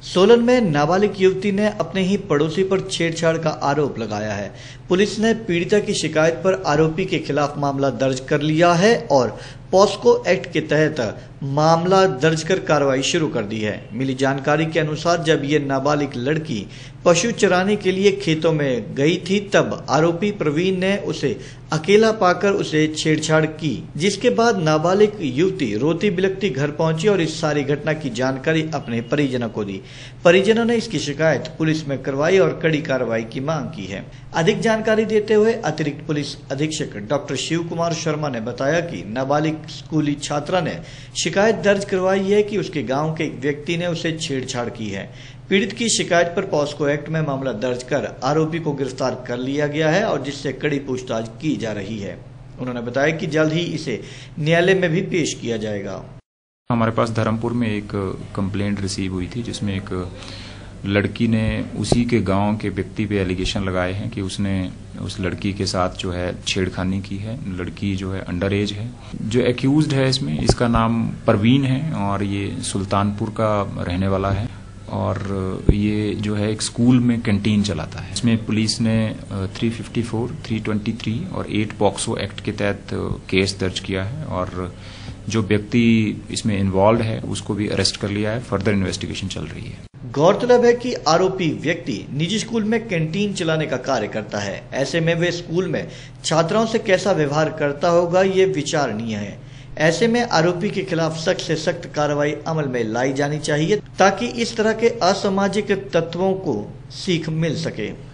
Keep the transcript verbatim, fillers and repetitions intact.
सोलन में नाबालिग युवती ने अपने ही पड़ोसी पर छेड़छाड़ का आरोप लगाया है। पुलिस ने पीड़िता की शिकायत पर आरोपी के खिलाफ मामला दर्ज कर लिया है और पॉस्को एक्ट के तहत मामला दर्ज कर कार्रवाई शुरू कर दी है। मिली जानकारी के अनुसार जब ये नाबालिग लड़की पशु चराने के लिए खेतों में गई थी, तब आरोपी प्रवीण ने उसे अकेला पाकर उसे छेड़छाड़ की, जिसके बाद नाबालिग युवती रोती बिलखती घर पहुंची और इस सारी घटना की जानकारी अपने परिजनों को दी। परिजनों ने इसकी शिकायत पुलिस में करवाई और कड़ी कार्रवाई की मांग की है। अधिक जानकारी देते हुए अतिरिक्त पुलिस अधीक्षक डॉक्टर शिव कुमार शर्मा ने बताया कि नाबालिग स्कूली छात्रा ने शिकायत दर्ज करवाई है कि उसके गांव के एक व्यक्ति ने उसे छेड़छाड़ की है। पीड़ित की शिकायत पर पॉस्को एक्ट में मामला दर्ज कर आरोपी को गिरफ्तार कर लिया गया है और जिससे कड़ी पूछताछ की जा रही है। उन्होंने बताया कि जल्द ही इसे न्यायालय में भी पेश किया जाएगा। हमारे पास धर्मपुर में एक कंप्लेंट रिसीव हुई थी, जिसमें एक लड़की ने उसी के गांव के व्यक्ति पे एलिगेशन लगाए हैं कि उसने उस लड़की के साथ जो है छेड़खानी की है। लड़की जो है अंडर एज है। जो एक्यूज्ड है इसमें, इसका नाम प्रवीण है और ये सुल्तानपुर का रहने वाला है और ये जो है एक स्कूल में कैंटीन चलाता है। इसमें पुलिस ने तीन सौ चौवन, तीन सौ तेईस और आठ पॉक्सो एक्ट के तहत केस दर्ज किया है और जो व्यक्ति इसमें इन्वॉल्व है उसको भी अरेस्ट कर लिया है। फर्दर इन्वेस्टिगेशन चल रही है। गौरतलब है कि आरोपी व्यक्ति निजी स्कूल में कैंटीन चलाने का कार्य करता है। ऐसे में वे स्कूल में छात्राओं से कैसा व्यवहार करता होगा, ये विचारणीय है। ऐसे में आरोपी के खिलाफ सख्त से सख्त कार्रवाई अमल में लाई जानी चाहिए ताकि इस तरह के असामाजिक तत्वों को सीख मिल सके।